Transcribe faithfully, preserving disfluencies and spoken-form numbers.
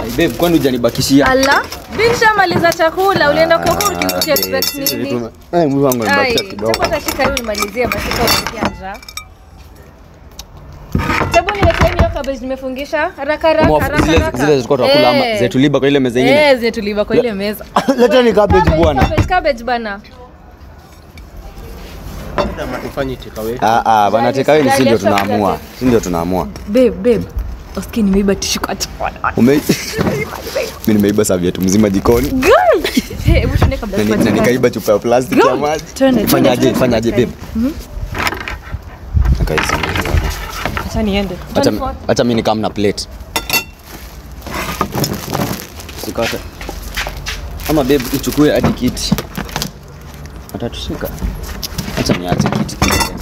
Babe, kwani hujanibakishia? Ala, bisha maliza chakula, ulienda kwa huko ukiexpect nini? Eh, mwili wangu umebakisha kidogo. Chakula shika hiyo nimalizie basi kwa ukianza. Sababu nimetia hiyo cabbage nimefungisha haraka haraka haraka. Zile zile zilikuwa tunakula ama zetu liba kwa ile meza nyingine? Eh, zetu liba kwa ile meza. Leta ni cabbage bwana. Cabbage cabbage bana. Tufanye takeaway. Ah ah, bana takeaway ni ndio tunaamua. Si ndio tunaamua. Babe, babe. Usikie nimeiba tissue kati. Ume Mimi nimeiba serviette mzima jikoni. Girl. Hey, hebu tuende kabla tuanze. Na nikaiba chupa ya plastic ya maji. Fanyaje? Fanyaje babe? Mhm. Akaisi. Acha niende. Acha acha mimi nikam na plate. Sikata. Ama babe nichukue hadi kiti. Atatushika. Acha niache kiti kiti.